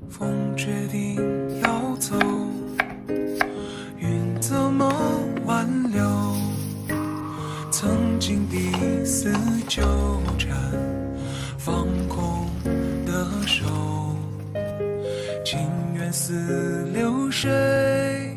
风决定要走，云怎么挽留？曾经的死纠缠，放空的手，情缘似流水。